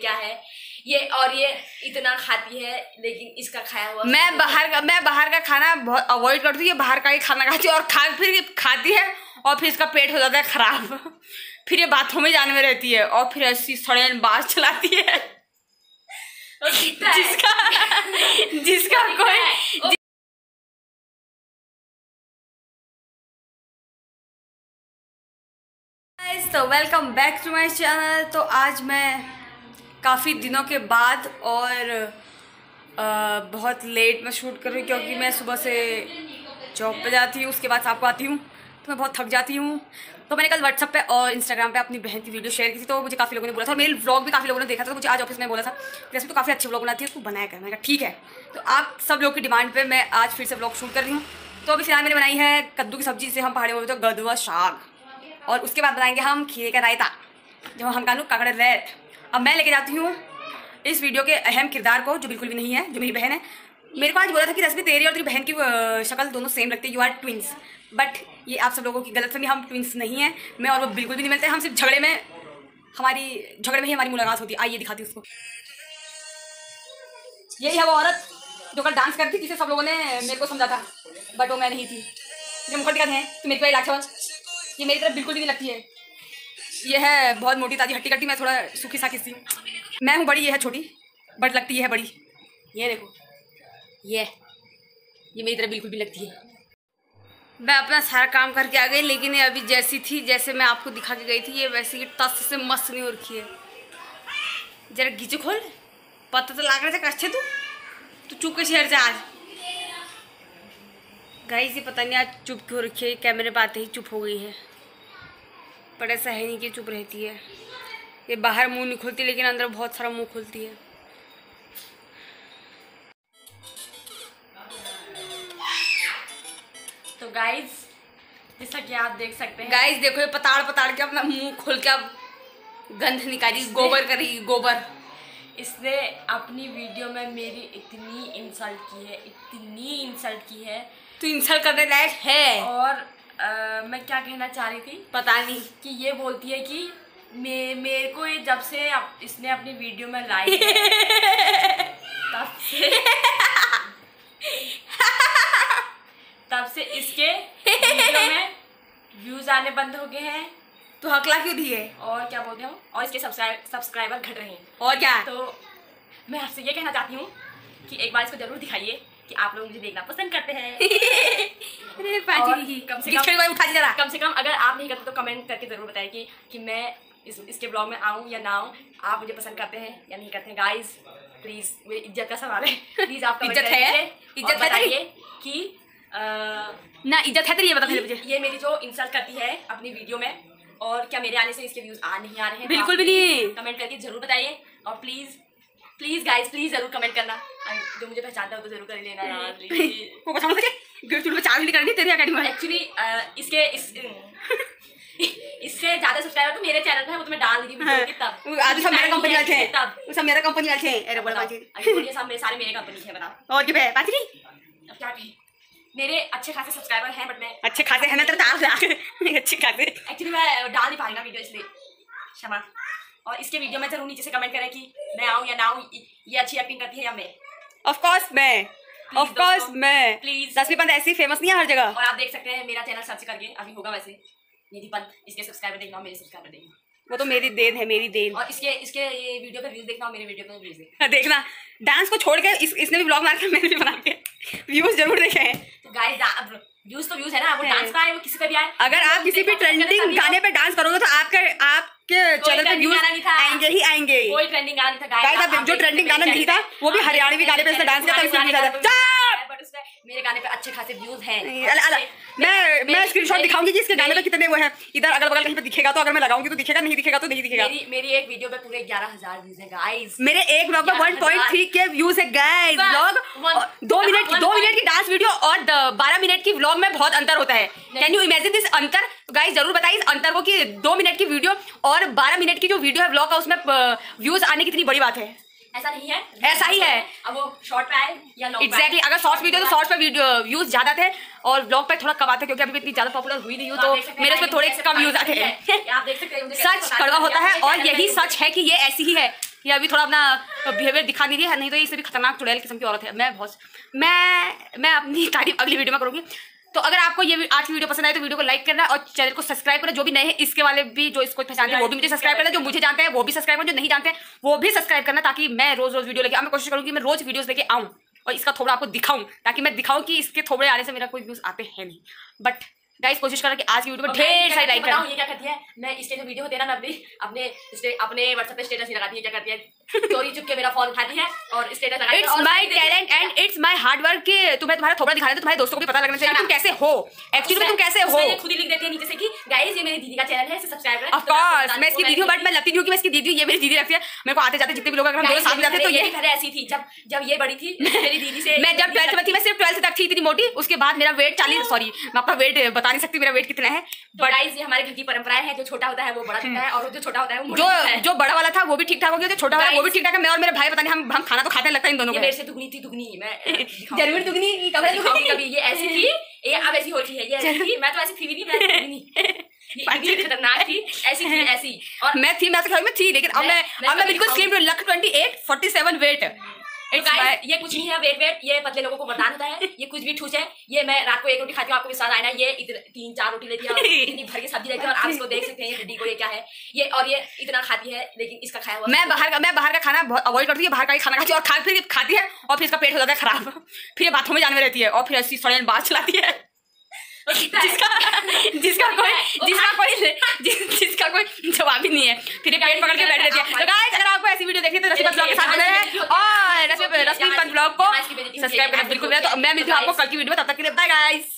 क्या है ये, और ये इतना खाती है लेकिन इसका खाया हुआ मैं बाहर का खाना बहुत अवॉइड करती हूँ। ये बाहर का ही खाना खाती है और फिर खाती है और फिर इसका पेट हो जाता है खराब। फिर ये बाथरूम में जाने में रहती है और फिर ऐसी सड़े बात चलाती है जिसका कोई। तो welcome back to my channel. तो आज मैं काफ़ी दिनों के बाद और बहुत लेट में शूट कर रही हूँ क्योंकि मैं सुबह से जॉब पे जाती हूँ, उसके बाद शाम को आती हूँ तो मैं बहुत थक जाती हूँ। तो मैंने कल व्हाट्सएप पे और इंस्टाग्राम पे अपनी बहन की वीडियो शेयर की थी, तो मुझे काफ़ी लोगों ने बोला था और मेरे व्लॉग भी काफ़ी लोगों ने देखा था। तो मुझे आज ऑफिस में बोला था वैसे तो काफ़ी अच्छे व्लॉग बनाती है, तू बनाया कर। मैंने कहा ठीक है। तो आप सब लोग की डिमांड पर मैं आज फिर से व्लॉग शूट कर रही हूँ। तो अभी फिलहाल मैंने बनाई है कद्दू की सब्जी, जिसे हम पहाड़ी में बोलते हैं गदुआ साग, और उसके बाद बनाएंगे हम खीरे का रायता जो हम कानू काकड़े रेत। अब मैं लेके जाती हूँ इस वीडियो के अहम किरदार को, जो बिल्कुल भी नहीं है, जो मेरी बहन है। मेरे को आज बोला था कि रेसिपी तेरी और तेरी बहन की शक्ल दोनों सेम लगती है, यू आर ट्विंस। बट ये आप सब लोगों की गलतफहमी, हम ट्विंस नहीं हैं। मैं और वो बिल्कुल भी नहीं मिलते, हम सिर्फ झगड़े में ही हमारी मुलाकात होती है। आइए दिखाती हूँ उसको। यही है वो औरत जो कल डांस करती, जिसे सब लोगों ने मेरे को समझा था बट वो मैं नहीं थी। जो मुखर दिखाते हैं तो मेरे को इलाज, ये मेरी तरफ बिल्कुल भी नहीं लगती है। ये है बहुत मोटी ताजी हट्टी कट्टी, मैं थोड़ा सूखी साखी सी हूँ। मैं हूँ बड़ी, ये है छोटी, बट लगती है बड़ी। ये देखो, ये मेरी तरफ बिल्कुल भी लगती है। मैं अपना सारा काम करके आ गई, लेकिन ये अभी जैसी थी, जैसे मैं आपको दिखा के गई थी, ये वैसे ही टस से मस्त नहीं हो रखी है। जरा गीचे खोल, पता तो लाग रहे थे कच्चे तू चुप के शहर से आज गाइस। ये पता नहीं आज चुप क्यों हो रखी है, कैमरे पे आते ही चुप हो गई है। पर ऐसा है नहीं कि चुप रहती है। ये बाहर मुंह नहीं खोलती लेकिन अंदर बहुत सारा मुंह खोलती है। तो गाइस जैसा कि आप देख सकते हैं, गाइस देखो ये पताड़ के अपना मुंह खोल के अब गंध निकाली, गोबर करी गोबर। इसने अपनी वीडियो में मेरी इतनी इंसल्ट की है तो इंसल्ट करने लायक है। और मैं क्या कहना चाह रही थी पता नहीं, कि ये बोलती है कि मेरे को ये जब से इसने अपनी वीडियो में लाई है तब से इसके वीडियो में व्यूज आने बंद हो गए हैं। तो हकला क्यों दिए और क्या बोलते हो, और इसके सब्सक्राइबर घट रहे हैं। और क्या, तो मैं आपसे ये कहना चाहती हूँ कि एक बार इसको जरूर दिखाइए कि आप लोग मुझे देखना पसंद करते हैं। कम से कम अगर आप नहीं करते तो कमेंट करके जरूर बताइए कि मैं इसके ब्लॉग में आऊँ या ना आऊँ, आप मुझे पसंद करते हैं या नहीं करते हैं। गाइस प्लीज, मेरी इज्जत का सवाल है, प्लीज आप इज्जत बताइए कि ना इज्जत है तो ये बता मुझे। ये मेरी जो इंसल्ट करती है अपनी वीडियो में, और क्या मेरे आने से इसके व्यूज नहीं आ रहे हैं? बिल्कुल भी नहीं। कमेंट करके जरूर बताइए और प्लीज गाइस प्लीज जरूर कमेंट करना। जो मुझे पहचानता हो तो जरूर कर लेना यार प्लीज। वो पता मुझे चार्ज नहीं करनी तेरी अकेडमी में। एक्चुअली इससे ज्यादा सब्सक्राइबर तो मेरे चैनल पे है, वो तो मैं डाल दूंगी तब। आज सब मेरे कंपनी वाले थे, वो सब मेरे कंपनी वाले थे। अरे बोल बाजी, ये सब सारे मेरे कंपनी है, बताओ। और क्या बाजी, अब क्या कहें, मेरे अच्छे खासे सब्सक्राइबर हैं बट मैं अच्छे खासे हैं ना तेरे डाल अच्छे खासे। एक्चुअली मैं डाल नहीं पा रही ना वीडियो, इसलिए क्षमा। और इसके वीडियो में जरूर नीचे से कमेंट करें कि मैं आऊँ या ना आऊँ, ये अच्छी एक्टिंग करती है या मैं। ऑफ कोर्स मैं प्लीज। 10वीं पंत ऐसी फेमस नहीं है हर जगह। और आप देख सकते हैं मेरा चैनल सर्च करके, अभी होगा वैसे निधि पंत, इसके सब्सक्राइबर देखना, मेरे सब्सक्राइबर देखना। वो तो मेरी देन है, मेरी देन। और इसके ये वीडियो पे व्यूज देखना और मेरे वीडियो पे व्यूज देखना। डांस को छोड़ के इसने भी ब्लॉग मार के मैंने भी बना के व्यूज जरूर देखे हैं। तो गाइस व्यूज तो व्यूज है ना, वो डांस का है, वो किसी पे भी आए। अगर आप किसी भी ट्रेंडिंग गाने पे डांस करोगे तो आपके चैनल पे व्यूज आएंगे ही आएंगे। कोई ट्रेंडिंग गाना नहीं था गाइस, जो ट्रेंडिंग गाना नहीं था वो भी हरियाणवी गाने पे डांस किया था। मेरे गाने पे अच्छे खासे व्यूज हैं। मैं स्क्रीनशॉट दिखाऊंगी कि इसके गाने पे कितने वो है। इधर अगल बगल कहीं पे दिखेगा तो अगर मैं लगाऊंगी तो दिखेगा, नहीं दिखेगा तो नहीं दिखेगा। मेरी एक वीडियो पे पूरे 11,000 व्यूज है गाइस। मेरे एक व्लॉग पे 1.3 के व्यूज है गाइस। व्लॉग 2 मिनट की डांस वीडियो और 12 मिनट की व्लॉग में बहुत अंतर होता है। कैन यू इमेजिन दिस अंतर? गाइस जरूर बताइए इस अंतर को कि 2 मिनट की वीडियो और 12 मिनट की जो वीडियो है व्लॉग का, उसमें व्यूज आने कितनी बड़ी बात है। ऐसा नहीं है, ऐसा ही है। अब वो शॉर्ट पे आए या लॉन्ग पे। एग्जैक्टली, अगर शॉर्ट वीडियो तो शॉर्ट पे वीडियो व्यूज ज्यादा थे और ब्लॉग पे थोड़ा कम आते, क्योंकि अभी इतनी ज्यादा पॉपुलर हुई नहीं हूँ तो मेरे उसमें थोड़े कम व्यूज आते हैं। आप देख सकते हैं, सच कड़वा होता है और यही सच है कि ये ऐसी ही है। ये अभी थोड़ा अपना बिहेवियर दिखा नहीं रही है, नहीं तो ये इससे भी खतरनाक चुड़ैल किस्म की औरत है। मैं अपनी तारीफ अगली वीडियो में करूँगी। तो अगर आपको ये आज की वीडियो पसंद आए तो वीडियो को लाइक करना और चैनल को सब्सक्राइब करना। जो भी नए हैं इसके वाले भी, जो इसको पहचानते हैं वो भी मुझे सब्सक्राइब करना, जो मुझे जानते हैं वो भी सब्सक्राइब करना, जो नहीं जानते हैं वो भी सब्सक्राइब करना, ताकि मैं रोज वीडियो लेके मैं कोशिश करूँगी मैं रोज वीडियोस लेके आऊँ और इसका थोड़ा आपको दिखाऊं, ताकि मैं दिखाऊं कि इसके थोड़े आने से मेरा कोई व्यूज आते हैं नहीं। बट गाइस कोशिश करें कि आज की वीडियो को ढेर सारी लाइक करें। ये क्या करती है, मैं स्टेज में वीडियो देना ना अपने व्हाट्सएप पे स्टेटस ही लगाती है। क्या करती है, चोरी चुप के मेरा फोन उठाती है और स्टेटस लगाती है। It's my talent and it's my hard work कि तुम्हें तुम्हारा थोड़ा दिखाना है तो तुम्हारे दोस्तों को भी पता लगना चाहिए तुम कैसे हो, एक्चुअली में तुम कैसे हो। ये खुद ही लिख देती है नीचे से कि गाइस ये मेरी दीदी का चैनल है, इसे सब्सक्राइब करें। ऑफ कोर्स मैं इसकी दीदी हूं, बट मैं लगती नहीं हूं कि मैं इसकी दीदी हूं। ये मेरी दीदी लगती है मेरे को। आते जाते जितने भी लोग अगर हम दोनों साथ में जाते तो ये ऐसी थी जब ये बड़ी थी मेरी दीदी से। मैं जब 12th में थी, मैं सिर्फ 12th तक थी इतनी मोटी। उसके बाद मेरा वेट 40, सॉरी मैं आपका वेट बता नहीं सकती मेरा वेट कितना है। बट गाइस ये हमारे घर की परंपराएं हैं, जो छोटा होता है वो बड़ा दिखता है और जो छोटा होता है वो जो बड़ा वाला था वो भी ठीक ठाक हो गया, जो छोटा वाला वो भी ठीक ठाक है। मैं और मेरे भाई पता नहीं हम खाना तो खाते लगता है इन दोनों को। मेरे से दुगनी थी, दुगनी मैं जरूर दुगनी कभी ये ऐसी थी, ये अब ऐसी हो रही है, ये ऐसी थी। मैं तो ऐसी थी भी नहीं, मैं खतरनाक थी, ऐसी थी ऐसी। और मैं थी लेकिन अब मैं बिल्कुल स्लिम, लक 28 47 वेट। ये कुछ नहीं है वेट, ये पतले लोगों को वरदान होता है। ये कुछ भी ठूस है। ये मैं रात को एक रोटी खाती हूँ, आपको विश्वास आए ना, ये 3-4 रोटी लेती है, इतनी भर की सब्जी लेती है और आप इसको देख सकते हैं ये हड्डी को, ये क्या है ये, और ये इतना खाती है लेकिन इसका खाया हुआ। मैं बाहर का खाना बहुत अवॉइड करती हूँ, बाहर का ही खाना खाती है और फिर खाती है और फिर इसका पेट हो जाता है खराब, फिर ये बाथरूम में जाने में रहती है और फिर ऐसी सड़न बात चलाती है जिसका कोई जवाब ही नहीं है, फिर पेट पकड़ के बैठ रहती है। तो गाइस अगर आपको ऐसी वीडियो देखनी है तो रश्मि ब्लॉग के साथ बने रहें और रश्मि ब्लॉग को सब्सक्राइब करना बिल्कुल। तो मैं मिलती हूँ आपको कल की वीडियो में, तब तक के लिए बाय गाइस।